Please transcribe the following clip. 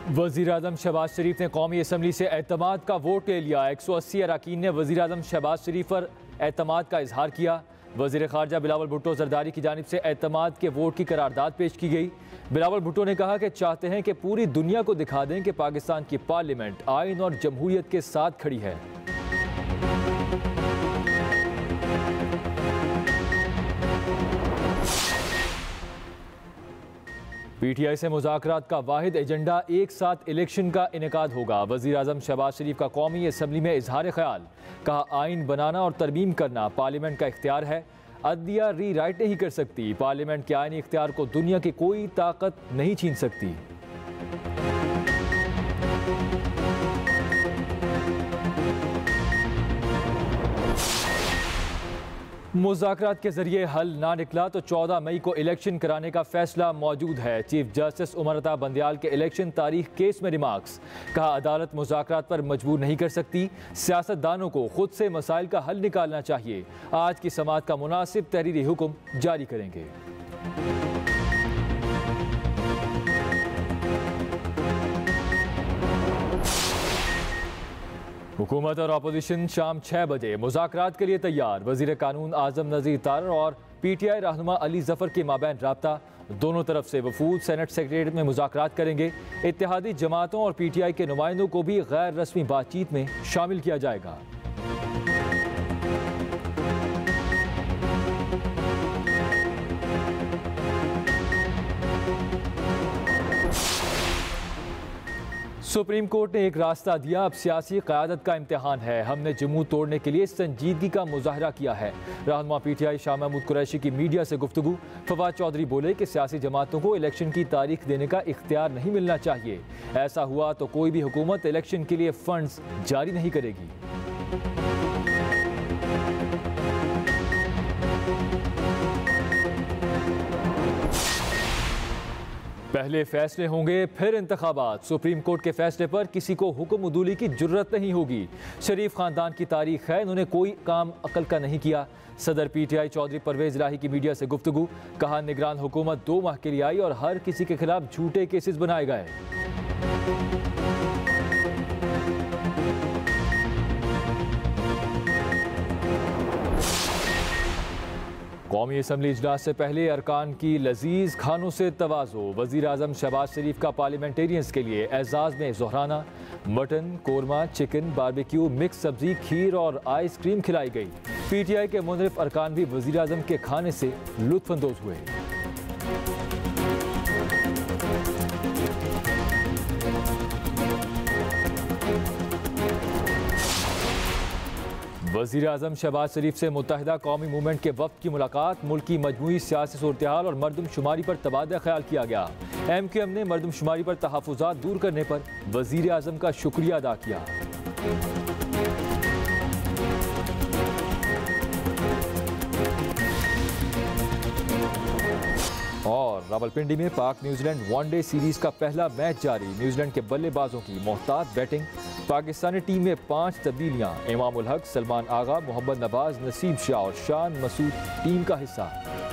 वज़ीर-ए-आज़म शहबाज शरीफ ने कौमी असम्बली से एतमाद का वोट ले लिया। 180 अरकान ने वज़ीर-ए-आज़म शहबाज शरीफ पर एतमाद का इजहार किया। वज़ीर ख़ारजा बिलावल भुट्टो ज़रदारी की जानिब से एतमाद के वोट की करारदाद पेश की गई। बिलावल भुट्टो ने कहा कि चाहते हैं कि पूरी दुनिया को दिखा दें कि पाकिस्तान की पार्लियामेंट आइन और जमहूरियत के साथ खड़ी है। PTI से मुज़ाकरात का वाहिद एजेंडा एक साथ इलेक्शन का इनेकाद होगा। वज़ीर-ए-आज़म शहबाज शरीफ का कौमी असम्बली में इजहार ख्याल, कहा आइन बनाना और तरमीम करना पार्लियामेंट का इख्तियार है, अदलिया री राइट नहीं कर सकती, पार्लियामेंट के आइनी इख्तियार को दुनिया की कोई ताकत नहीं छीन सकती। मुज़ाकरात के जरिए हल ना निकला तो 14 मई को इलेक्शन कराने का फैसला मौजूद है। चीफ जस्टिस उमर अता बंदियाल के इलेक्शन तारीख केस में रिमार्क्स, कहा अदालत मुज़ाकरात पर मजबूर नहीं कर सकती, सियासतदानों को खुद से मसाइल का हल निकालना चाहिए। आज की समाअत का मुनासिब तहरीरी हुक्म जारी करेंगे। हुकूमत और अपोजिशन शाम 6 बजे मुज़ाकरात के लिए तैयार। वज़ीर कानून आज़म नज़ीर तारर और PTI रहनुमा अली ज़फ़र के माबैन राब्ता, दोनों तरफ से वफूद सेनेट सेक्रेटरीट में मुज़ाकरात करेंगे। इत्तेहादी जमातों और PTI के नुमाइंदों को भी गैर रस्मी बातचीत में शामिल किया जाएगा। सुप्रीम कोर्ट ने एक रास्ता दिया, अब सियासी क़यादत का इम्तिहान है, हमने जमूत तोड़ने के लिए संजीदगी का मुजाहरा किया है। रहनुमा PTI शाह महमूद कुरैशी की मीडिया से गुफ्तगू, फवाद चौधरी बोले कि सियासी जमातों को इलेक्शन की तारीख देने का इख्तियार नहीं मिलना चाहिए, ऐसा हुआ तो कोई भी हुकूमत इलेक्शन के लिए फंड्स जारी नहीं करेगी। पहले फैसले होंगे फिर इंतखाबात, सुप्रीम कोर्ट के फैसले पर किसी को हुक्म उदूली की जुर्रत नहीं होगी। शरीफ खानदान की तारीख है, इन्होंने कोई काम अकल का नहीं किया। सदर PTI चौधरी परवेज इलाही की मीडिया से गुफ्तगू, कहा निगरान हुकूमत 2 माह के लिए आई और हर किसी के खिलाफ झूठे केसेस बनाए गए। कौमी असम्बली इजलास से पहले अरकान की लजीज खानों से तवाज़ो, वज़ीर-ए-आज़म शहबाज शरीफ का पार्लियामेंटेरियंस के लिए एजाज़ में ज़ोहराना, mutton, korma, chicken, barbecue, mix सब्जी, खीर और आइसक्रीम खिलाई गई। PTI के मुनरिफ अरकान भी वज़ीर-ए-आज़म के खाने से लुत्फ़अंदोज़ हुए। वज़ीर-ए-आज़म शहबाज शरीफ से मुत्तहिदा कौमी मूवमेंट के वफ़द की मुलाकात, मुल्क की मजमूई सियासी सूरत-ए-हाल और मरदमशुमारी पर तबादला ख्याल किया गया। MQM ने मरदमशुमारी पर तहफ़्फ़ुज़ात दूर करने पर वज़ीर-ए-आज़म का शुक्रिया अदा किया। और रावलपिंडी में पाक न्यूजीलैंड वनडे सीरीज का पहला मैच जारी, न्यूजीलैंड के बल्लेबाजों की मोहतात बैटिंग, पाकिस्तानी टीम में 5 तब्दीलियां, इमामुल हक, सलमान आगा, मोहम्मद नवाज, नसीम शाह और शान मसूद टीम का हिस्सा।